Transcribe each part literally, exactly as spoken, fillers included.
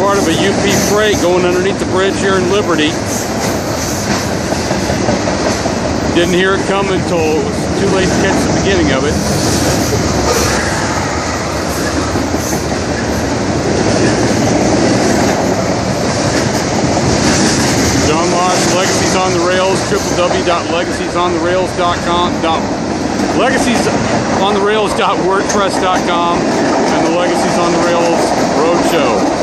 part of a U P freight going underneath the bridge here in Liberty. Didn't hear it coming until it was too late to catch the beginning of it. John Losh, Legacies on the Rails, w w w dot legacies on the rails dot com, legacies on the rails dot wordpress dot com, and the Legacies on the Rails Roadshow.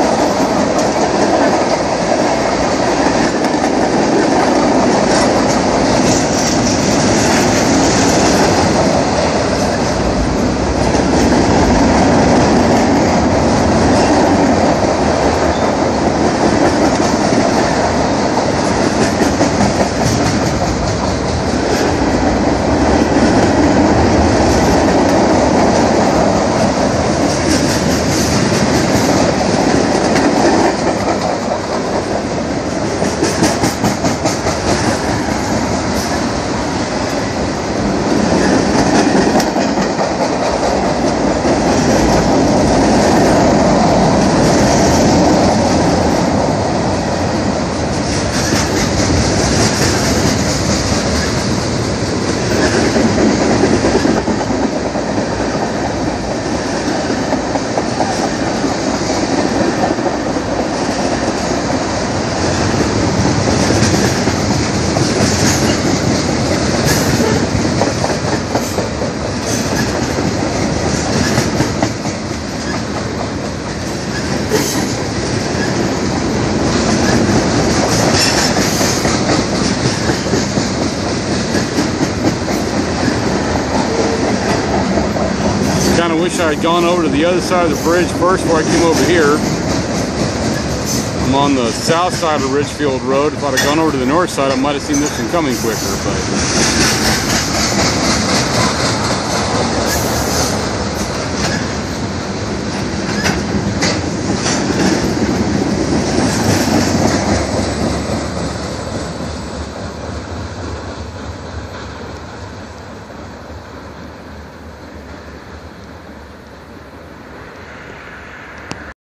Kind of wish I had gone over to the other side of the bridge first before I came over here. I'm on the south side of Richfield Road. If I'd have gone over to the north side, I might have seen this one coming quicker, but